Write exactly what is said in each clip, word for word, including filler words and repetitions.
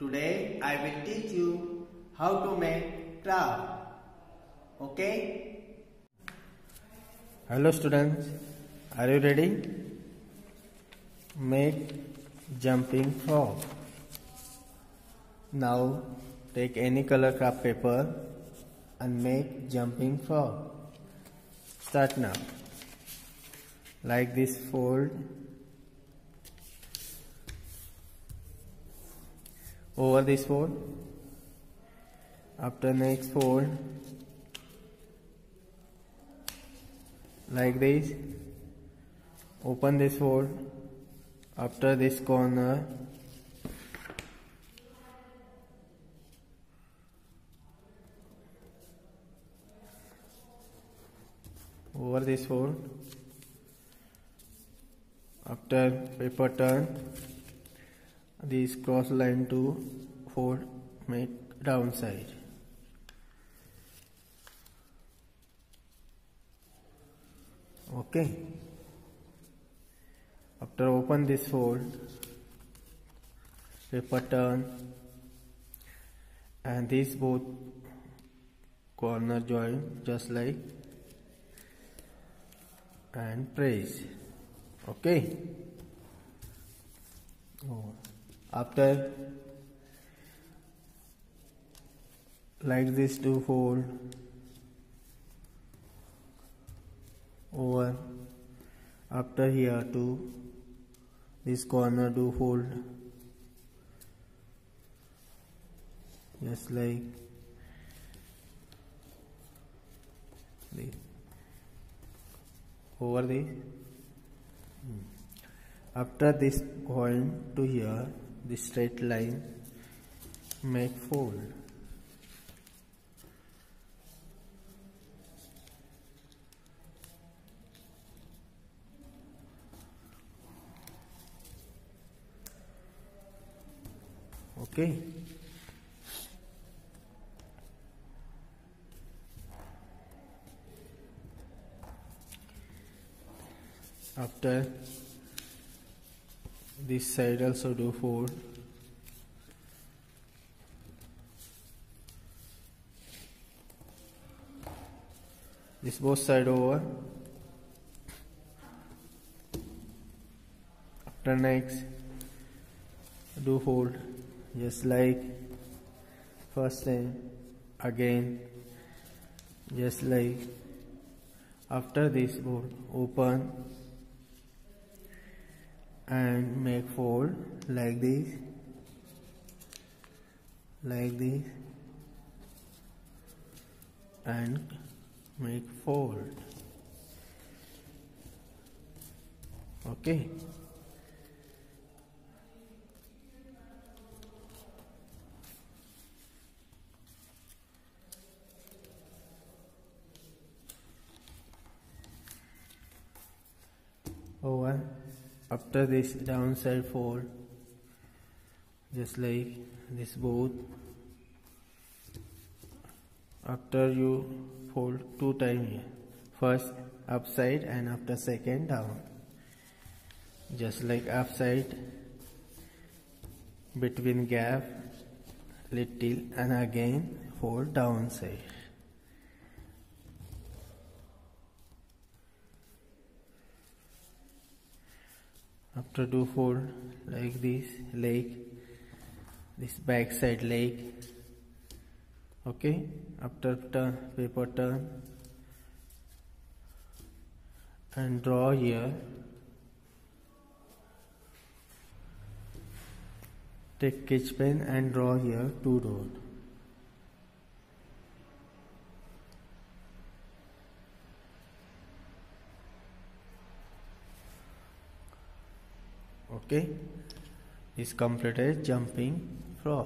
Today I will teach you how to make craft. Okay? Hello students, are you ready? Make jumping frog. Now take any color craft paper and make jumping frog. Start now. Like this, fold over this fold. After next fold like this. Open this fold. After this corner over this fold. After paper turn this cross line to fold, make downside. Okay. After open this fold, paper turn and these both corner join just like and press. Okay. Oh. After like this, do fold over. After here to this corner, do fold just like this over this. After this point to here, this straight line, make fold. Okay. After this side also do fold. This both side over. After next do fold just like first time, again just like. After this both open and make fold like this, like this and make fold. Okay. Over. After this downside fold just like this both. After you fold two times here, first upside and after second down, just like upside, between gap little and again fold downside. After do fold like this leg, this back side leg. Okay. After turn paper turn and draw here. Take sketch pen and draw here two dots. Okay, is completed jumping frog.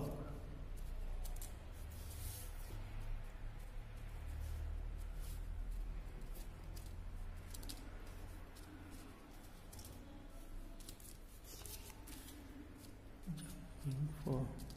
Jumping frog.